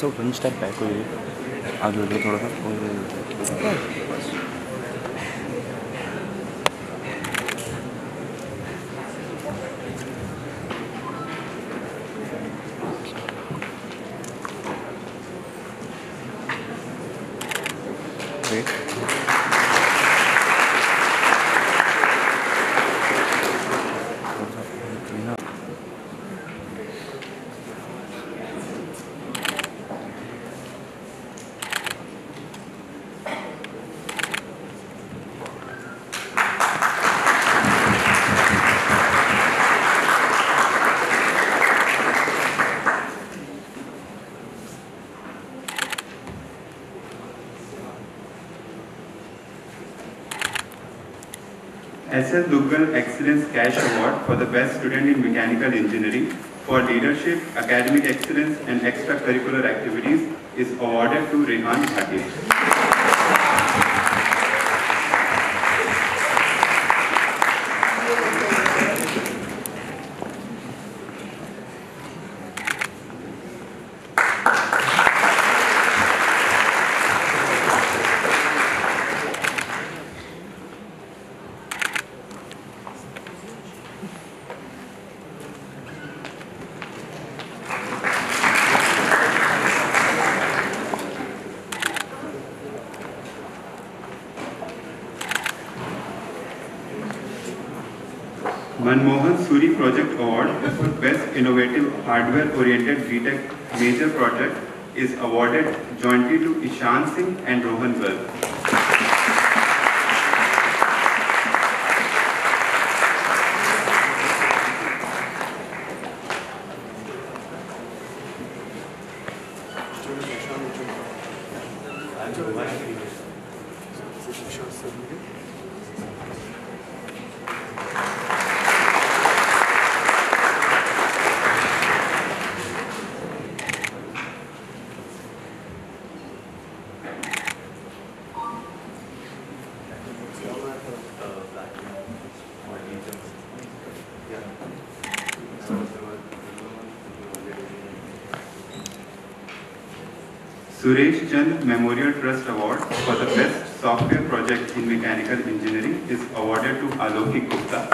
One step back हो जाइए, आगे हो जाए थोड़ा सा। S.L. Duggal Excellence Cash Award for the Best Student in Mechanical Engineering for Leadership, Academic Excellence and Extracurricular Activities is awarded to Rehan Bhatia. Manmohan Suri Project Award for Best Innovative Hardware-Oriented BTech Major Project is awarded jointly to Ishan Singh and Rohan Garg. Suresh Chand Memorial Trust Award for the Best Software Project in Mechanical Engineering is awarded to Alokik Gupta.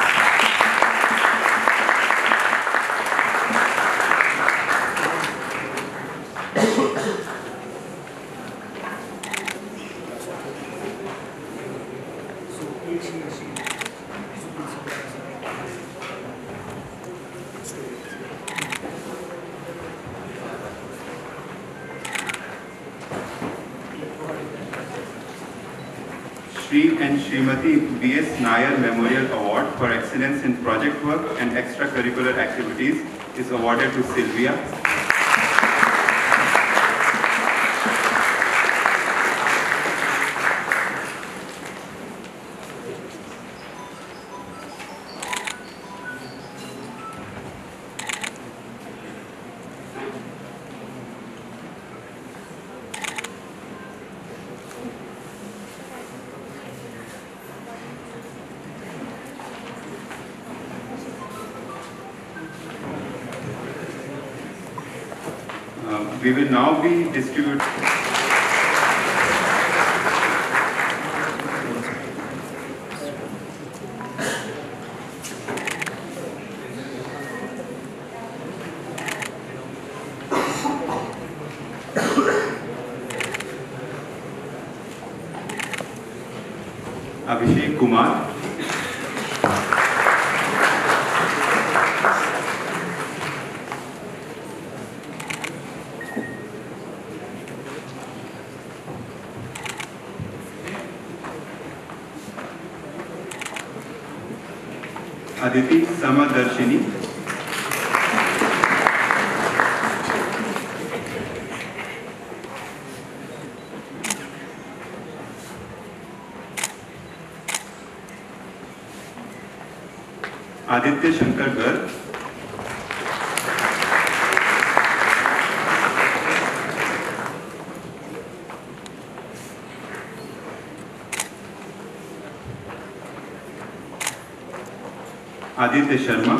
Shri and Srimati B.S. Nair Memorial Award for Excellence in Project Work and Extracurricular Activities is awarded to Sylvia. We will now be distributing. Abhishek Kumar, Aditi Samadarshini, Aditya Shankar Garg, Aditya Sharma,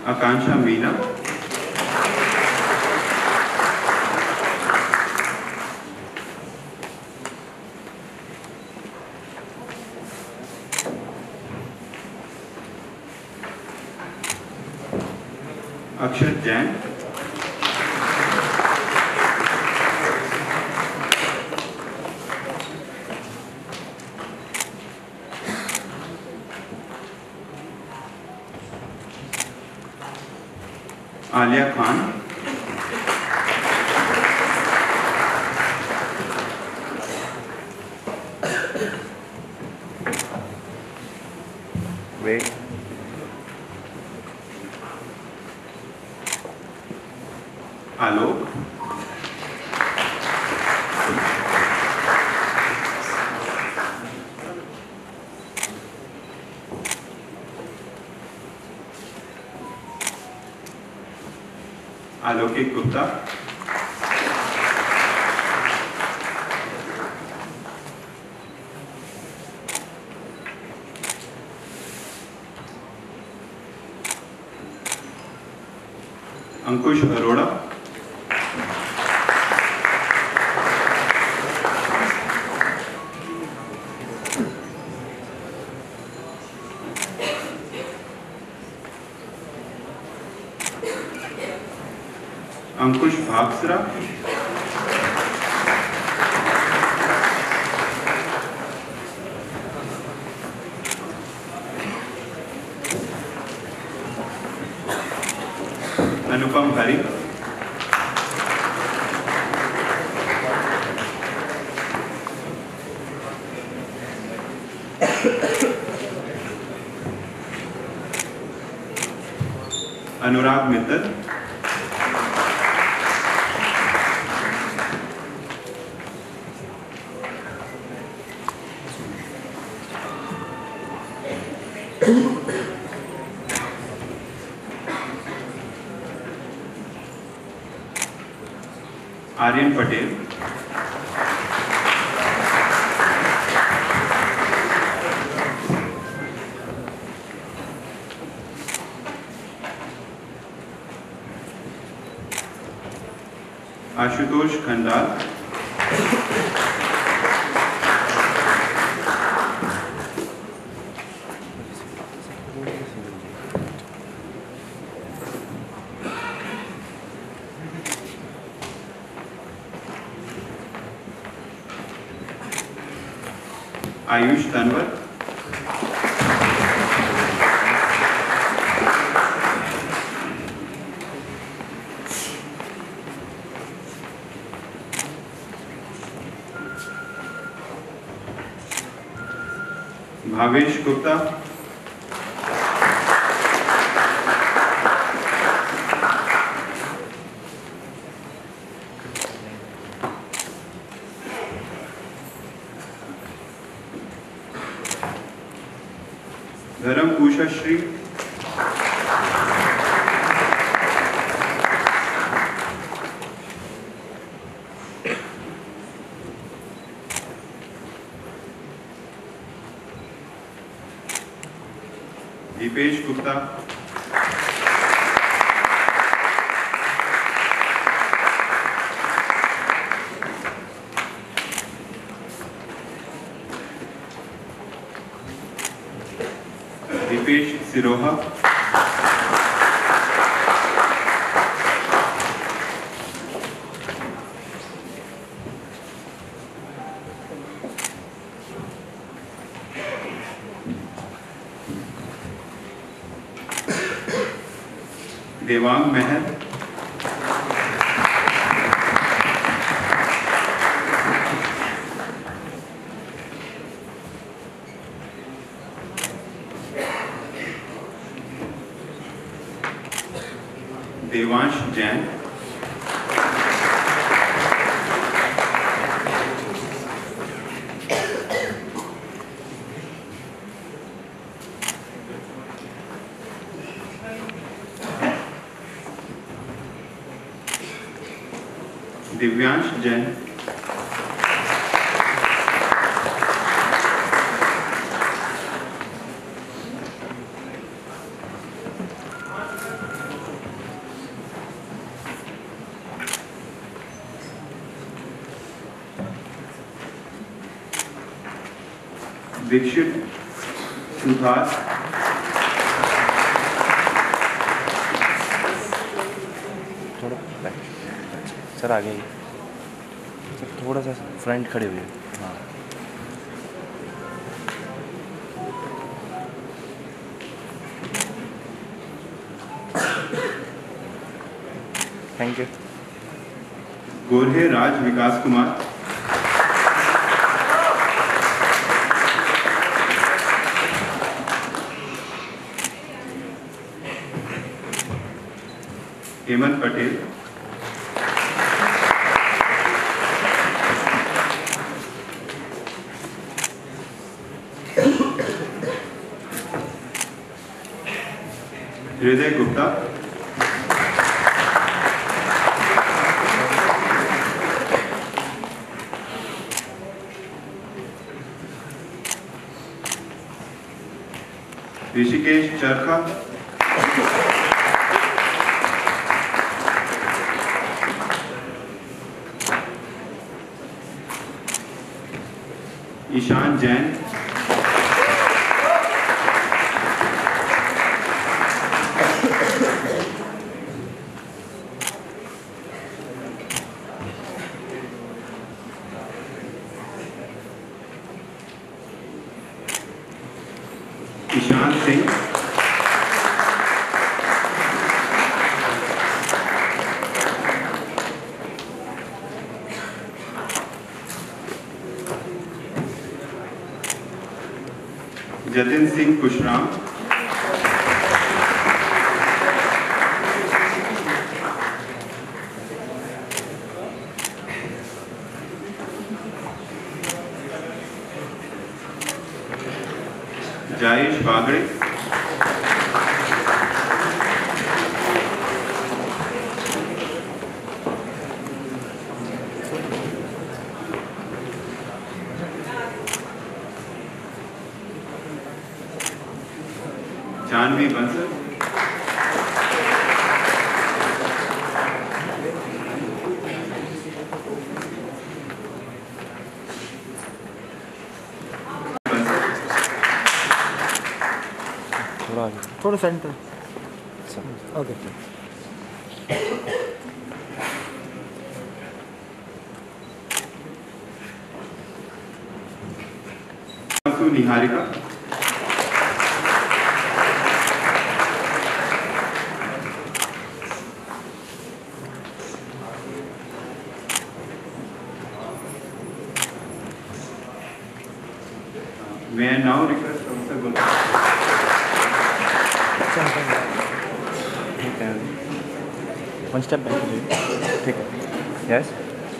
Akansha Meena, Akshat Jain, Alia Khan, Wait. Alok, Alokik Gupta, Ankush Arora, Ankush Bhaksra, Anupam Hari, Anurag Mittal, Aryan Patel, Ashutosh Khandal, Ayush Tanwar, Bhavesh Gupta, Dharam Kusha Shri, Dipesh Gupta, Dipesh Siroha, Devang Meher, Devansh Jain, Divyansh Jain, Dikshit Suthas, थोड़ा back sir आगे आइए sir, थोड़ा सा front खड़े हुए। हाँ thank you. Gorhe Raj Vikas Kumar, Hemant Patel, Hriday Gupta, Rishikesh चरखा, ईशान जैन, ईशान सिंह, जतिन सिंह कुशराम, जायेश बागड़े, जानवी बंसल, थोड़ा आगे थोड़ा centre. Sir. Okay Niharika, May I now request Professor Gulab? ठीक है, वन स्टेप बैक हो जाइए। ठीक है, यस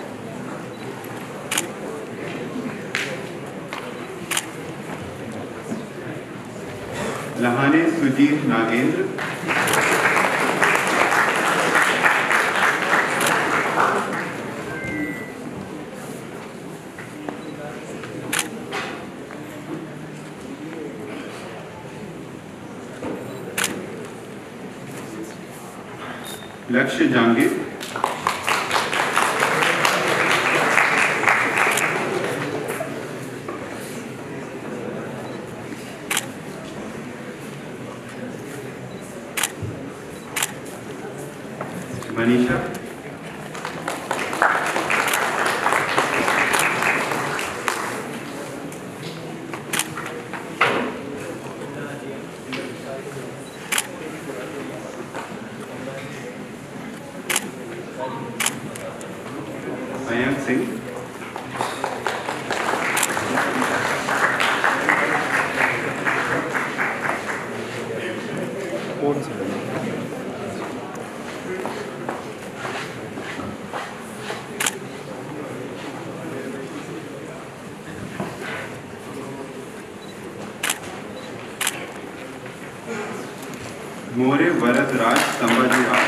लहाने सुजीत नागेंद्र, लक्ष्य जहांगीर, मनीषा, मयंक सिंह, थोड़ा सा मोरे वरदराज संभाजीराव,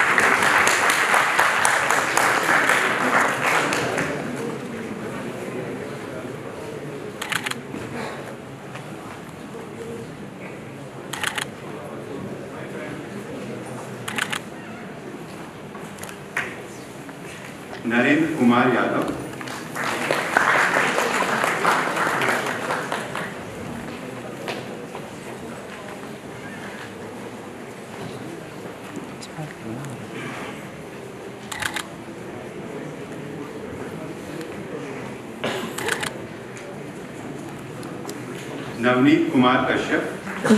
नरेंद्र कुमार यादव, नवनीत कुमार कश्यप,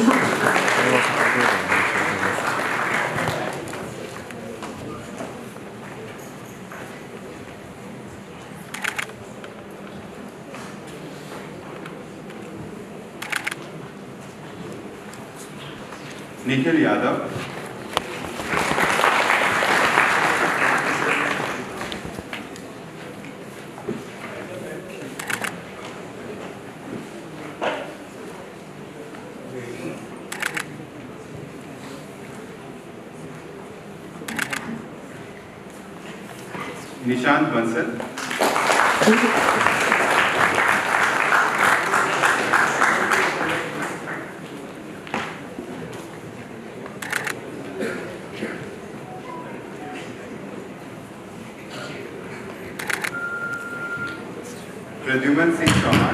निखिल यादव, निशांत बंसल, प्रद्युमन सिंह चौहान,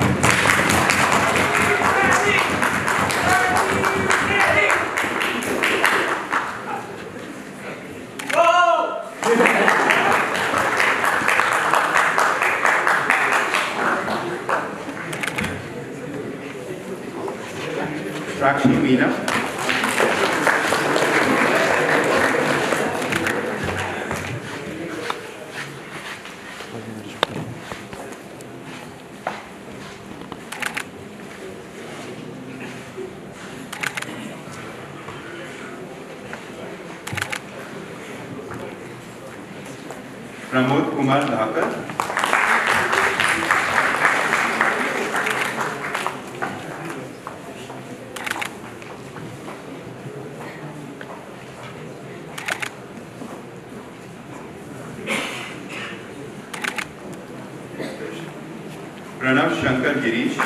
साक्षी मीना, प्रमोद कुमार धाकर, प्रणव शंकर गिरीश,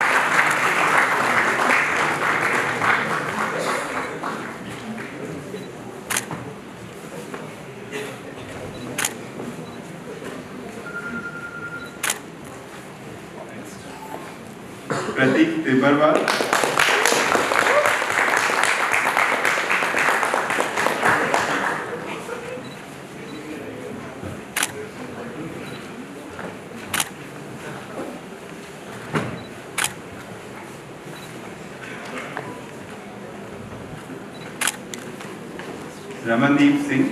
प्रतीक तिब्बरवाल, रमनदीप सिंह,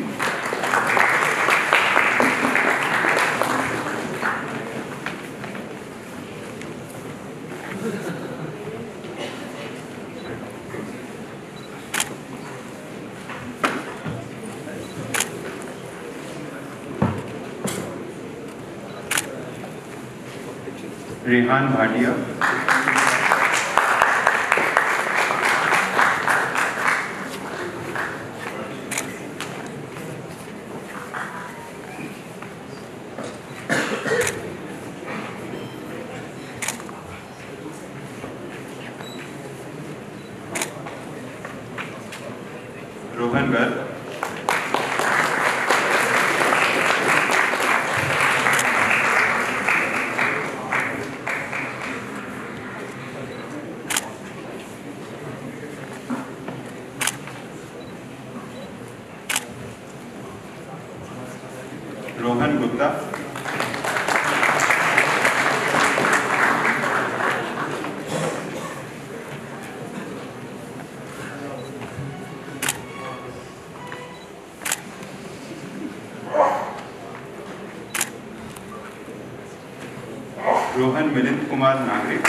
रेहान भाटिया, रोहन गर्ग, रोहन गुप्ता, रोहन मिलिंद कुमार नागरिक,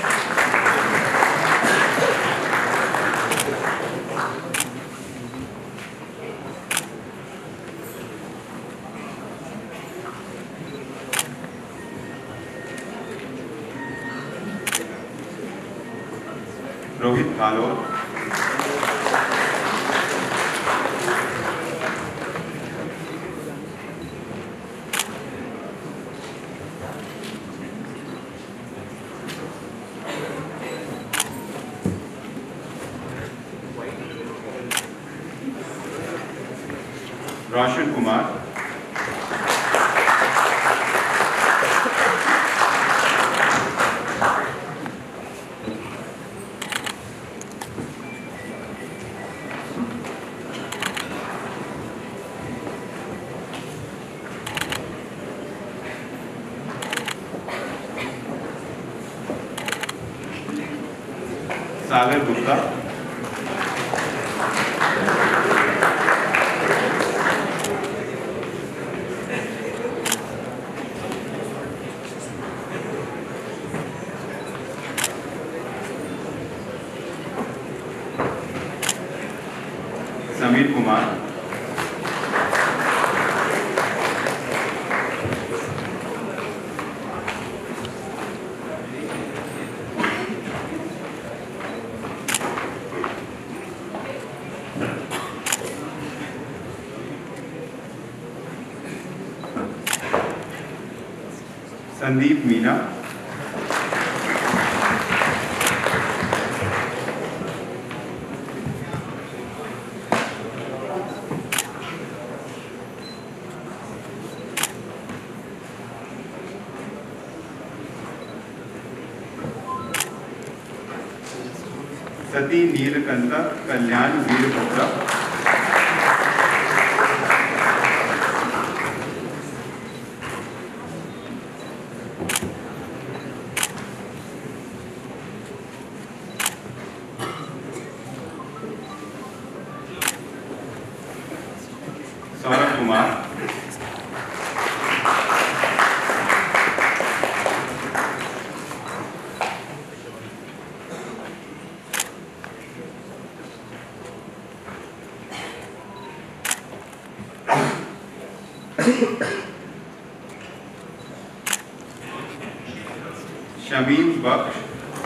रोहित भालोर, रोशन कुमार, सागर गुप्ता, समीर कुमार, संदीप मीना, सती नीलकंठ कल्याण वीरभद्रा, सौरभ कुमार, शमीम बख्श,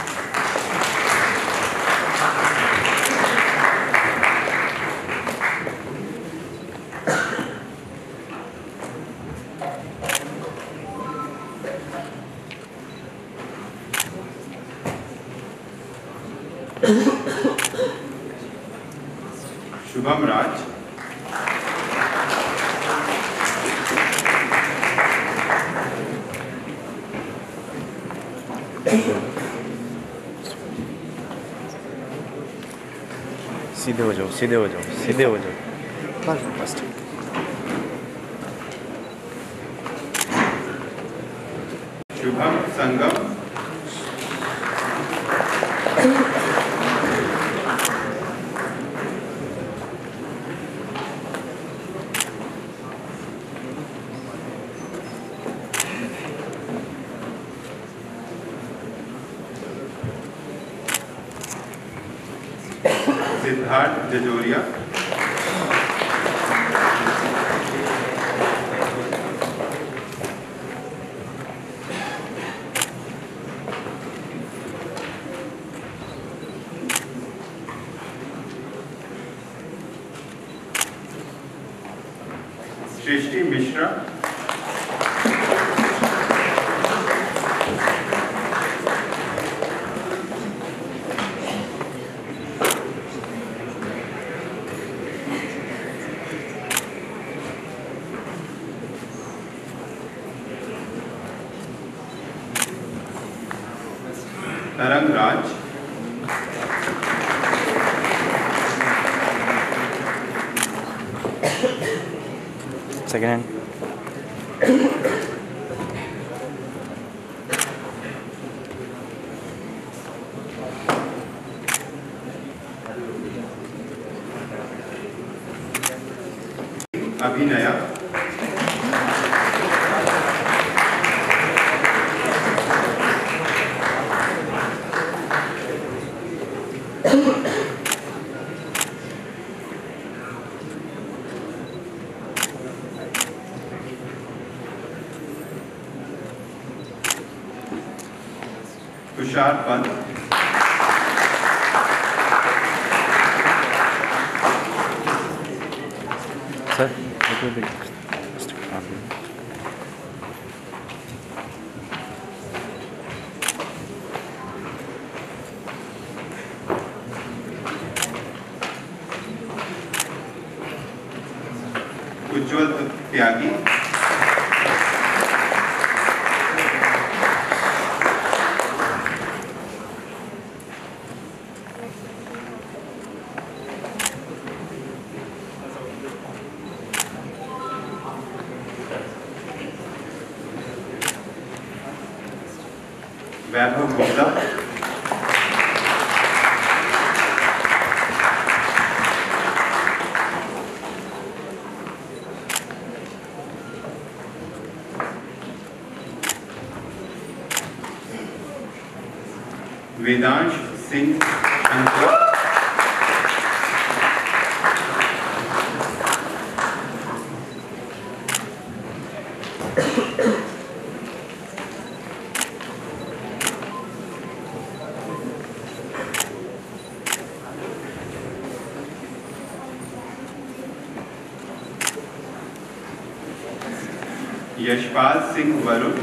शुभम राज, सीधे हो जाओ, सीधे हो जाओ, सीधे हो जाओ, बस ठीक। शुभम संगम, Siddharth जजोरिया, Srishti Mishra, Tarang Raj, second hand, Abhinaya, Tushar Pant, sir Ujjwal Tyagi, Vaibhav Gupta, Vedansh Singh Shankar. Yashpal Singh Varun.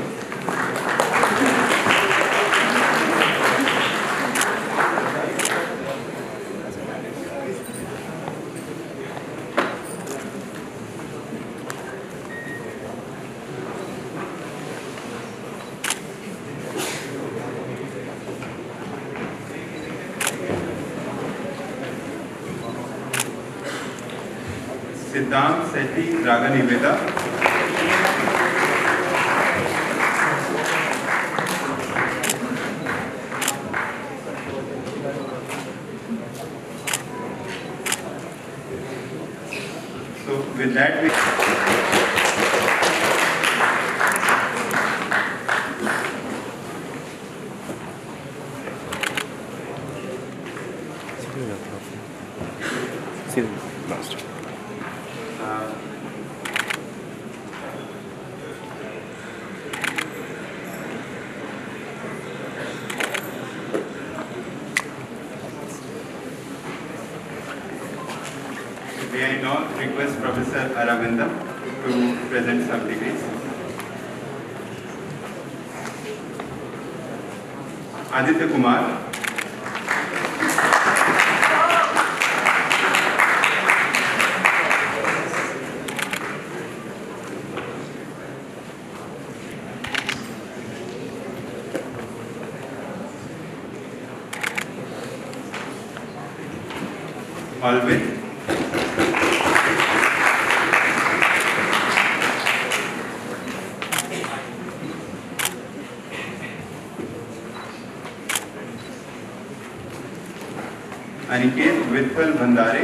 Siddhant Sethi रागनिवेदा. So with that we See the last. may I now request Professor Aravinda to present some degrees. Aditya Kumar. Alvin. Aniket Vitthal Bhandare.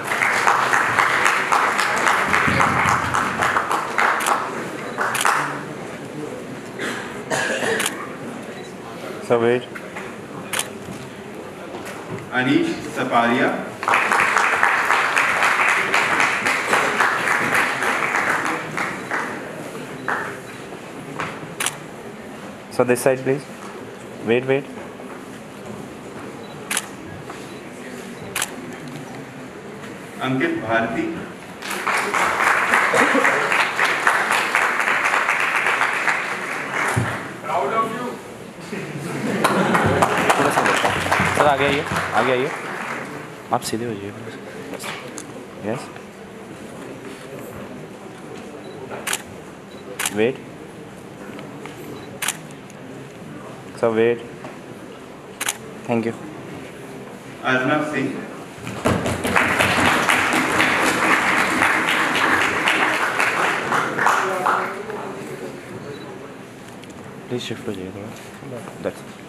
So wait. Anish Saparia. So this side, please. Wait, wait. Ankit Bharti. Proud of you. थोड़ा सा बैठो sir. आगे आइए, आगे आइए. आप सीधे हो जाइए. Yes. Wait. So wait. Thank you. Arnav Singh. Please shift हो जाइए थोड़ा. That's it.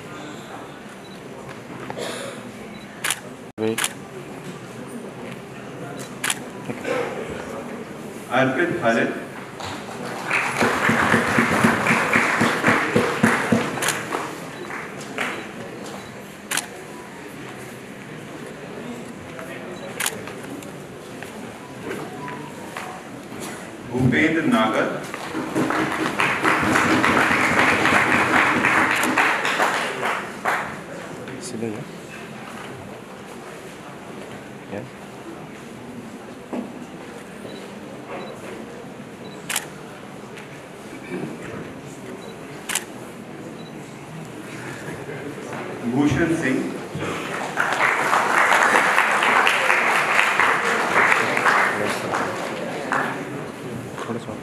Wait. Arpit Harit. Bhupendra Nagar. सीधे जाओ. Yes. Bhushan Singh. थोड़ा सा.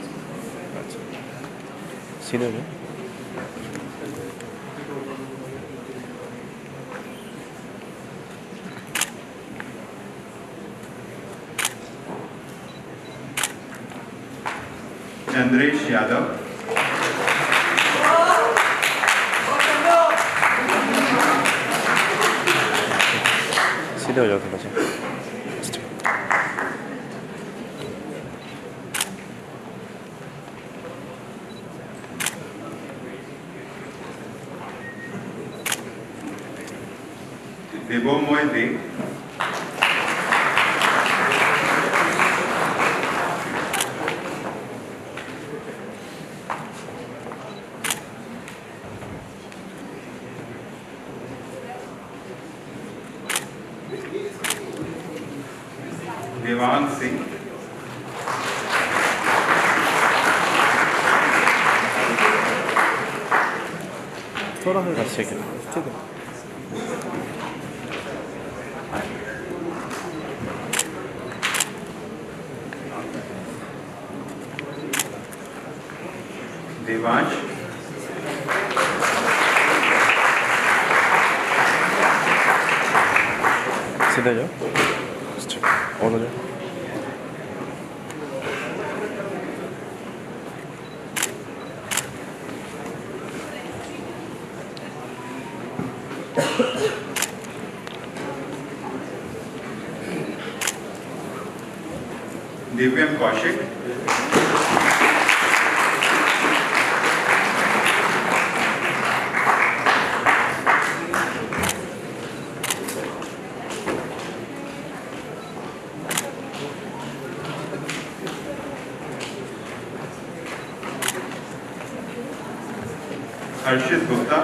सीधे हो जाओ. Chandresh Yadav. सीधे हो जाओ थोड़ा सा. Debomoise, Devang Singh, थोड़ा सा बस ठीक है, ठीक है। Devansh, सीधे जाओ, ठीक, और हो जाओ। Divyam Kaushik, Harshit Gupta,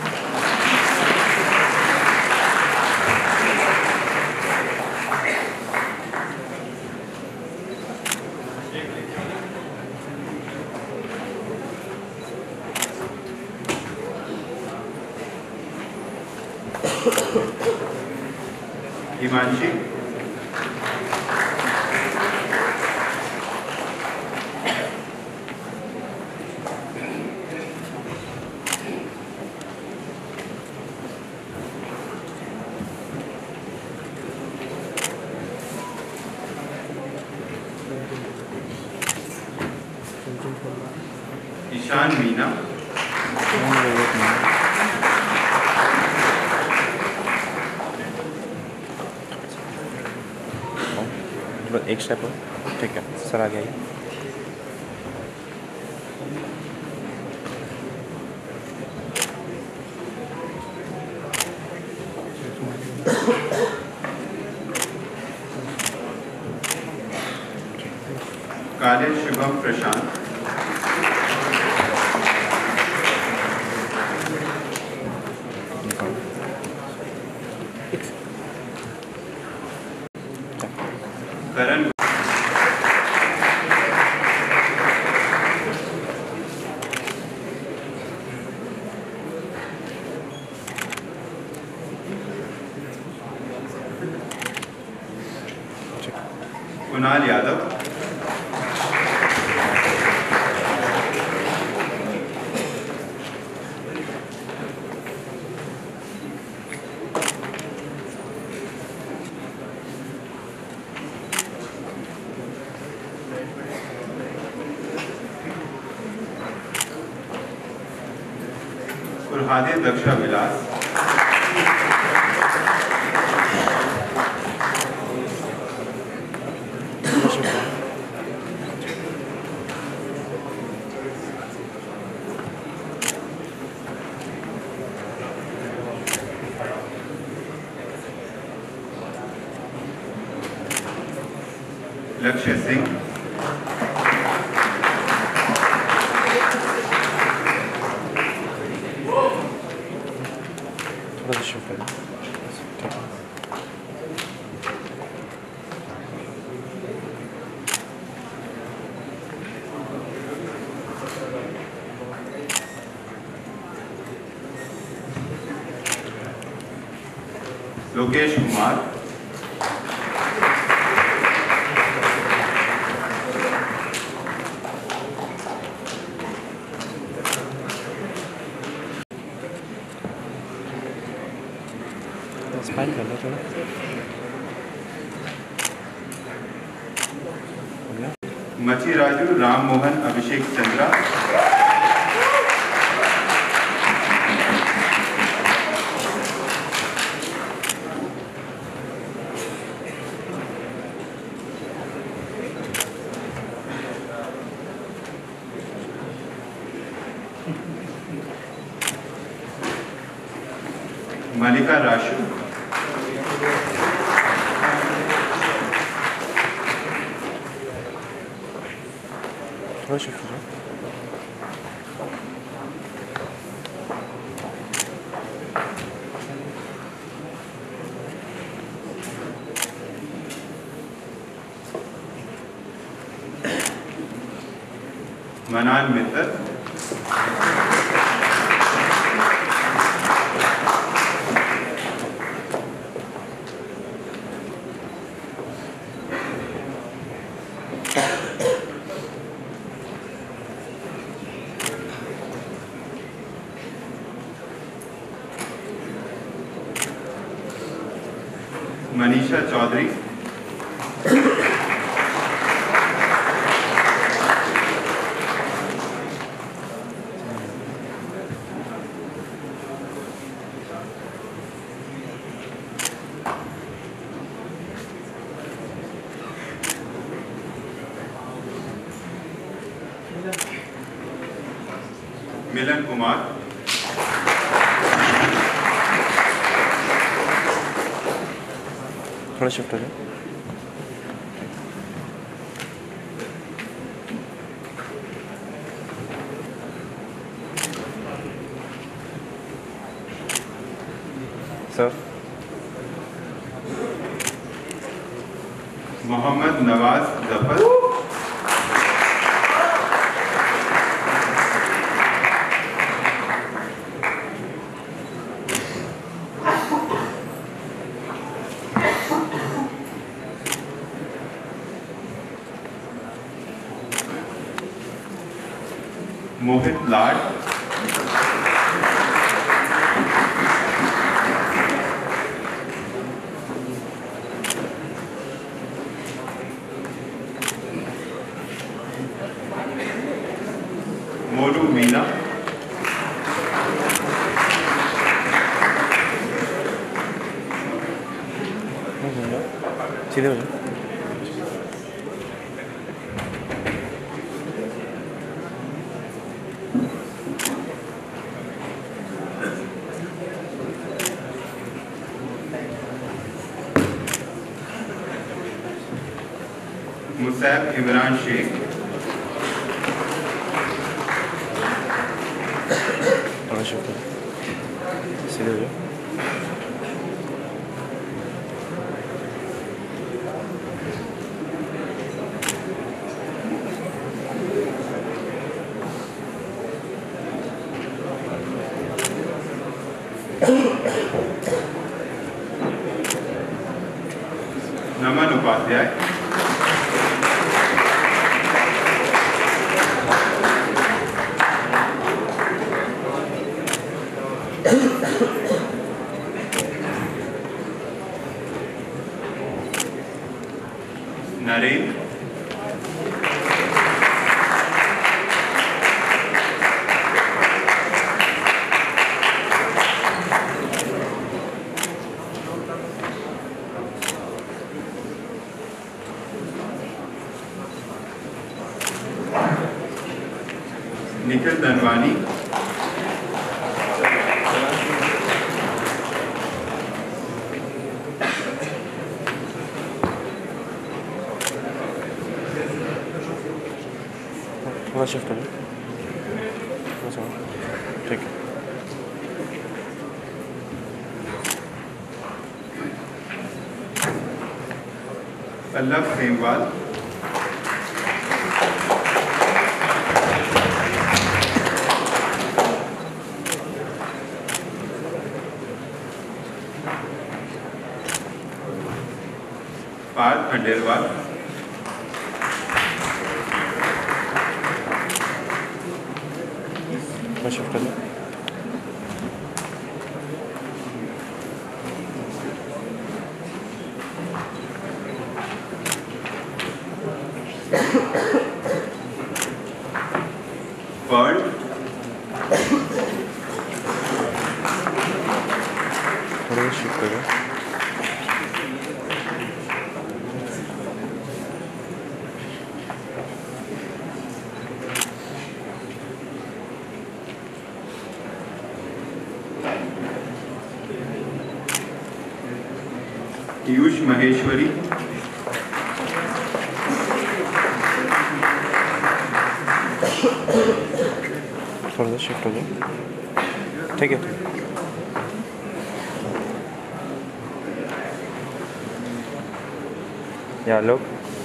Himanshi, Ishan Meena, एक स्टेप और, ठीक है सर, आ गया ये। Kale Shubham Prashant, Karan Kunal Yadav, Kurhade Daksha Vilas, Lakshya Singh, थोड़ा सा शिफ्ट करें, ठीक है। Lokesh Kumar, स्माइल कर लो थोड़ा, हो गया। Machi Raju Ram Mohan Abhishek Chandra, Malika Rashu, थोड़ा शिफ्ट हो जाओ। मनान मित्तल, मनीषा चौधरी, मिलन कुमार, थोड़ा शिफ्ट हो जाओ। सर मोहम्मद नवाज जफर, मोहित लाड, मोरू मीना, सीधे हो जाओ। मुसैब इमरान शेख, थोड़ा शिफ्ट हो जाओ। सीधे हो जाओ। नमन उपाध्याय, नरेंद्र, निखिल धनवानी, थोड़ा शिफ्ट हो जाओ। थोड़ा सा ठीक है। पल्लव सेमवाल, पार्थ खंडेलवाल, थोड़ा शिफ्ट हो जाओ। पर्ल, थोड़ा शिफ्ट हो जाओ। पीयूष महेश्वरी, थोड़ा सा शिफ्ट हो जाओ, ठीक है। या लोग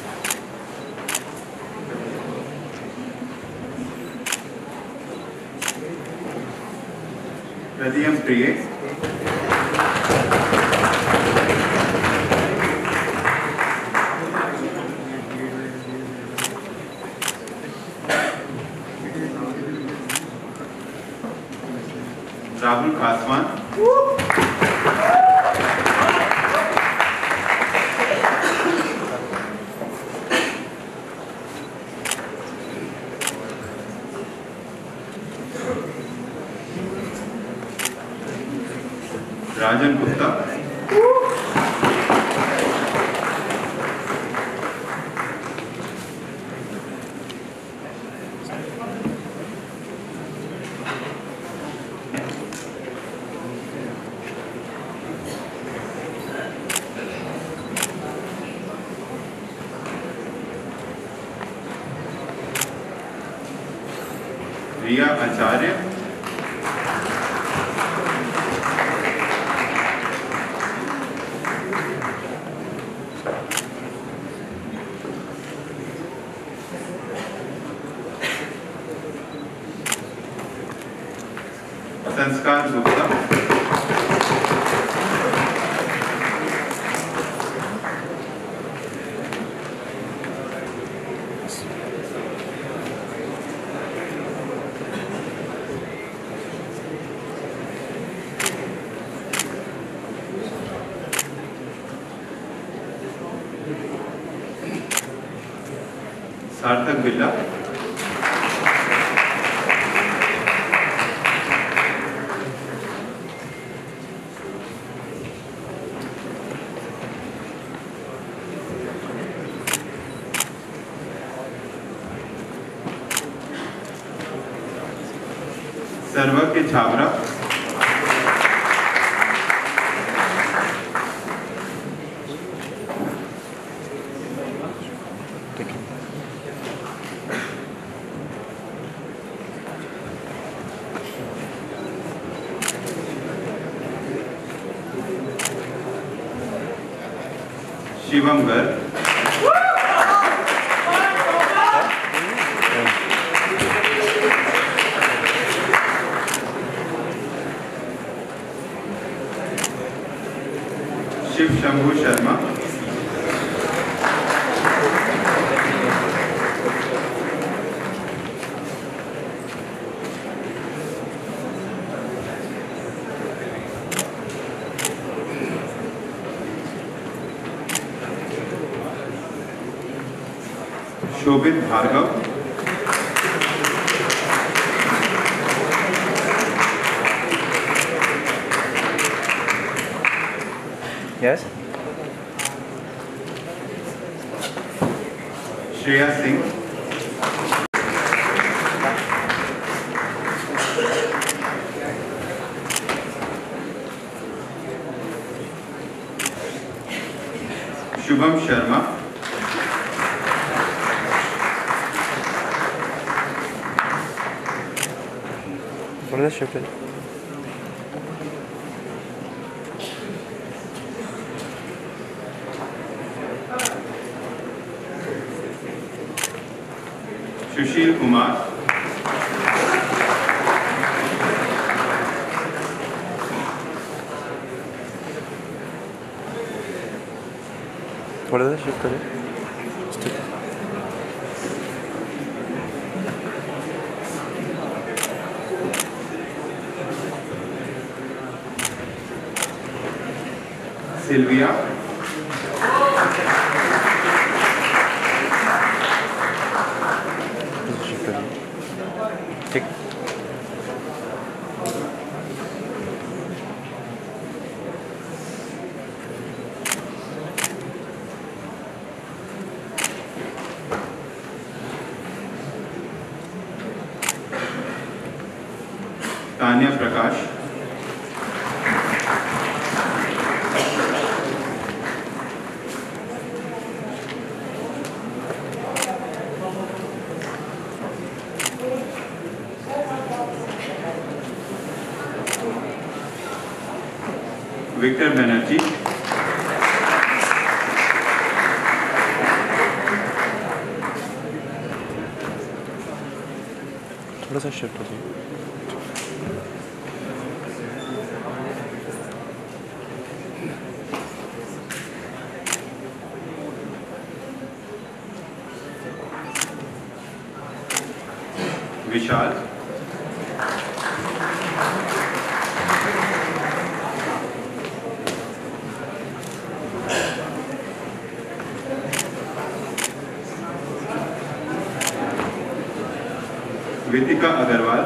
Pradyam Priye. Rahul Khaswan. Rajan Gupta. Riya Acharya. Sanskar Gupta. Sarthak Billa. Sarvagya Chhabra. Shivam Garg. Shiv Shambhu Sharma. Shobhit Bhargav. Yes Shreya Singh. Shubham Sharma. थोड़ा सा शिफ्ट हो जाओ. सुशील कुमार. थोड़ा सा शिफ्ट हो जाओ. सिल्विया. शिफ्ट हो जाओ, ठीक. तान्या प्रकाश. Victor Banerjee. थोड़ा सा शिफ्ट हो जाइए। Vishal. Vitika Agarwal.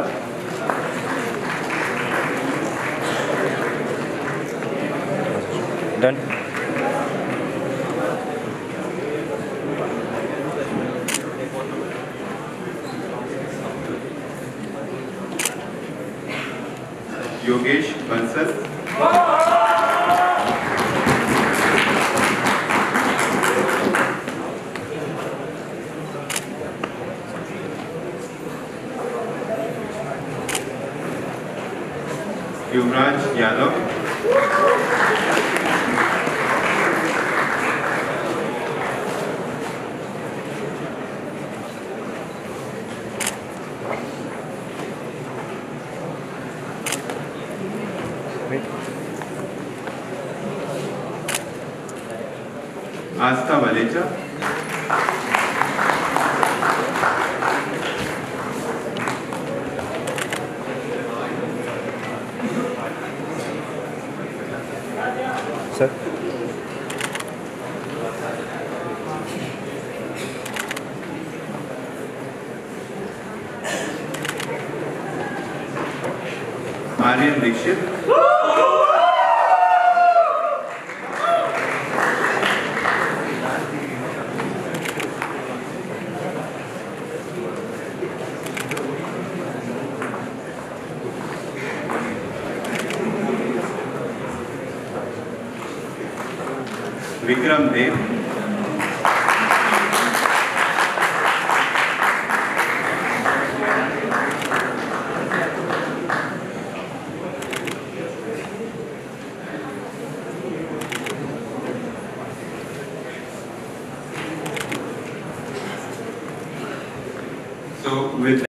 Done. Yogesh Bansal. Yuvraj Yadav. Wait. Astha Valecha. Sir Aryan Dikshit. Vikram Dev. So with